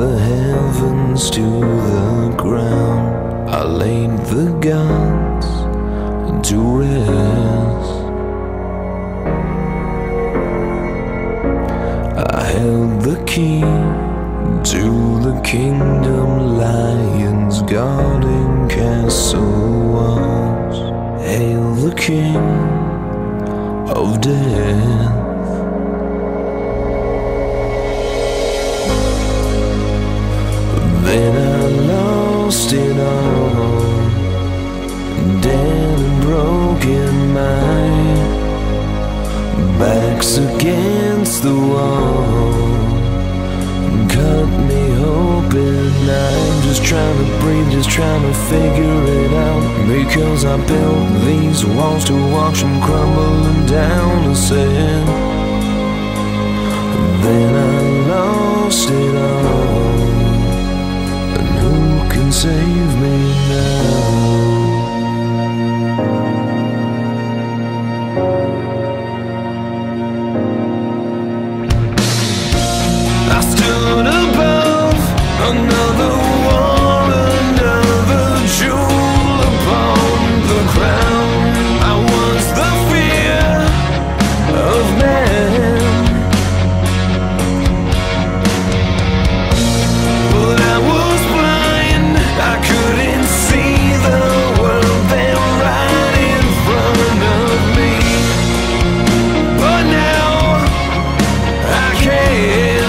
the heavens to the ground, I laid the gods to rest. I held the key to the kingdom, lions guarding castle walls. Hail the king of death. Then I lost it all, dead and broken, my back's against the wall, cut me open. I'm just trying to breathe, just trying to figure it out, because I built these walls to watch them crumbling down. I said, then I lost it all, and who can save me now? I stood above another war, another jewel upon the crown. I was the fear of man, but I was blind, I couldn't see the world there right in front of me. But now I can.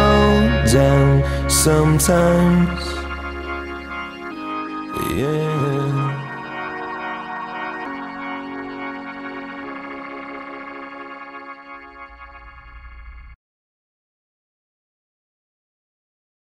Sometimes, yeah.